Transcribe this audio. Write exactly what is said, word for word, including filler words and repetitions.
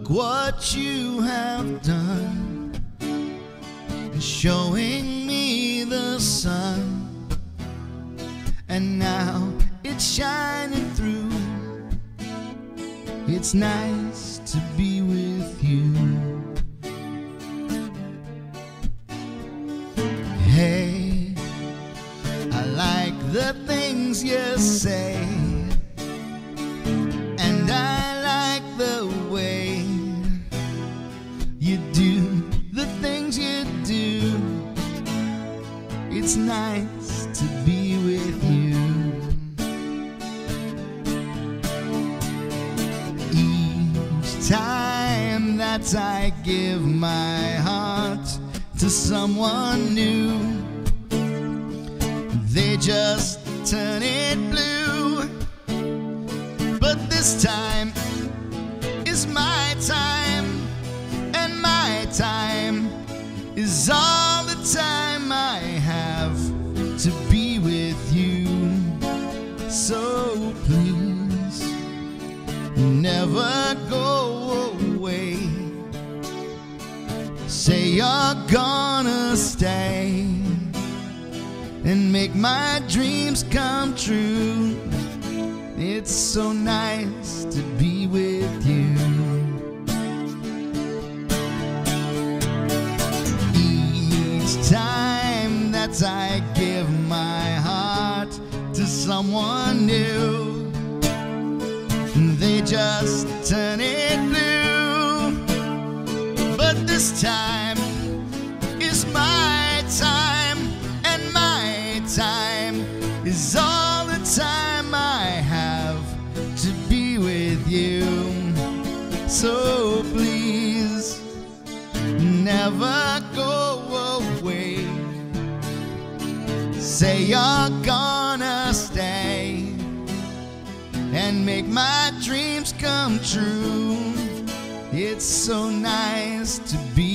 Look what you have done, showing me the sun, and now it's shining through. It's nice to be with you. Hey, I like the things you say, and I like the way you do the things you do. It's nice to be with you. Each time that I give my heart to someone new, they just turn it blue. But this time is my time, and my time is all the time I have to be with you. So please never go away. Say you're gonna stay and make my dreams come true. It's so nice to be with you. Each time that I give my heart to someone new, they just turn it blue. But this time is my time, and my time is all the time I have to be with you. So please never go away. Say you're gonna stay and make my dreams come true. It's so nice to be